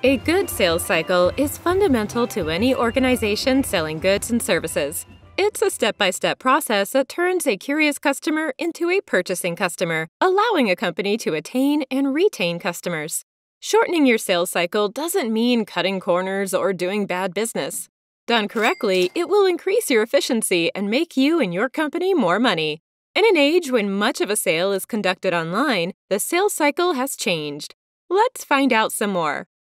A good sales cycle is fundamental to any organization selling goods and services. It's a step-by-step process that turns a curious customer into a purchasing customer, allowing a company to attain and retain customers. Shortening your sales cycle doesn't mean cutting corners or doing bad business. Done correctly, it will increase your efficiency and make you and your company more money. In an age when much of a sale is conducted online, the sales cycle has changed. Let's find out some more.